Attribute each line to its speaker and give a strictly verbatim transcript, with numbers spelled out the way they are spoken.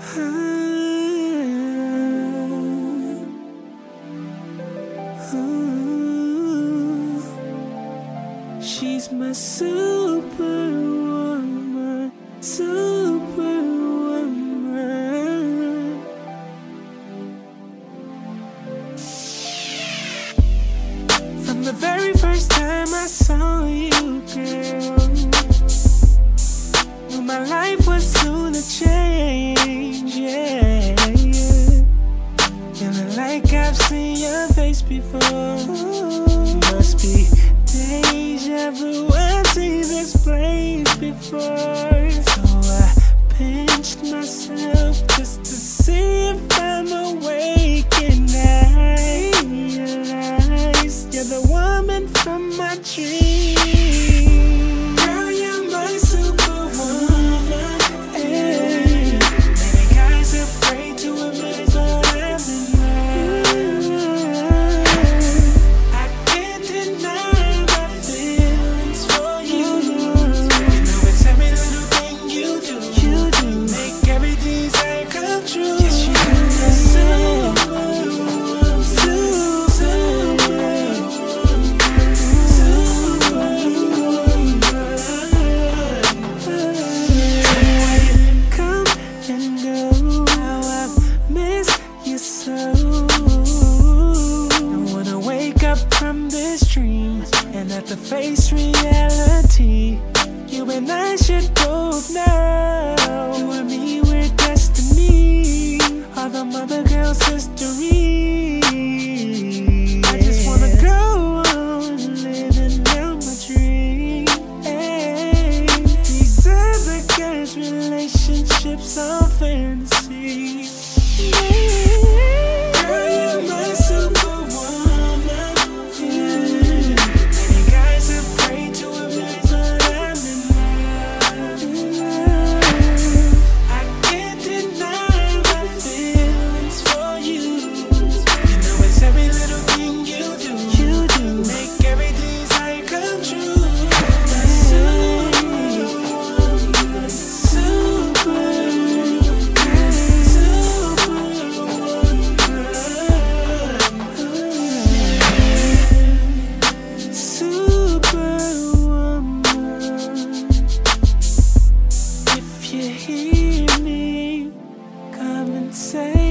Speaker 1: She's my superwoman, superwoman. From the very first time I saw you, girl, knew my life was soon to change, yeah, yeah. Feeling like I've seen your face before. Must be deja vu, I've seen this place before. So I pinched myself just to see if I'm awake, and I realized you're the woman from my dreams. Girl, you're my superwoman, hey. Many guys afraid to admit that I'm in love. I can't deny my feelings for you. You know it's every little thing you do. You do make every desire come true. Yes, you do. Superwoman, superwoman, superwoman. Come and go, how I've missed you so. Don't wanna wake up from this dream and have to face reality. You and I should both know, you and me, we're destiny. All the mother girls' history. I just wanna go on living out my dream. Hey, these other guys' relationships are fantasy. Girl, you're my superwoman, yeah. Many guys afraid to admit that I'm in love. I can't deny my feelings for you. You know it's every little thing you do. You do make every desire come true. Superwoman, superwoman, superwoman. If you hear me, come and say